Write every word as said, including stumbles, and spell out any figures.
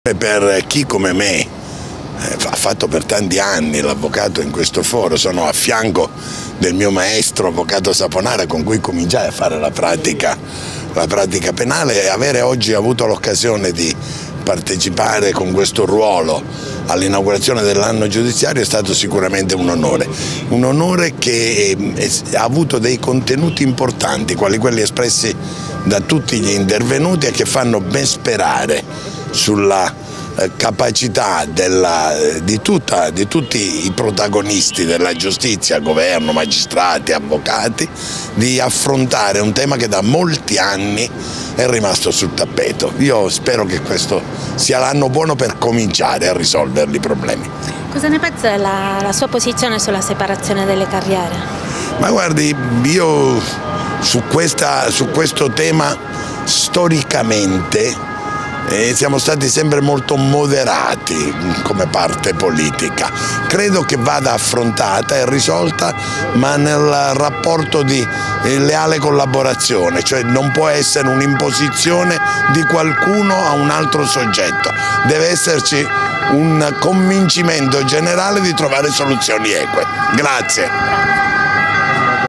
Per chi come me eh, ha fatto per tanti anni l'avvocato in questo foro, sono a fianco del mio maestro avvocato Saponara con cui cominciai a fare la pratica, la pratica penale, e avere oggi avuto l'occasione di partecipare con questo ruolo all'inaugurazione dell'anno giudiziario è stato sicuramente un onore, un onore che ha avuto dei contenuti importanti, quali quelli espressi da tutti gli intervenuti e che fanno ben sperare sulla capacità della, di, tutta, di tutti i protagonisti della giustizia, governo, magistrati, avvocati, di affrontare un tema che da molti anni è rimasto sul tappeto. Io spero che questo sia l'anno buono per cominciare a risolvere i problemi. Cosa ne pensa la, la sua posizione sulla separazione delle carriere? Ma guardi, io su, questa, su questo tema storicamente E siamo stati sempre molto moderati come parte politica. Credo che vada affrontata e risolta, ma nel rapporto di leale collaborazione, cioè non può essere un'imposizione di qualcuno a un altro soggetto, deve esserci un convincimento generale di trovare soluzioni eque. Grazie.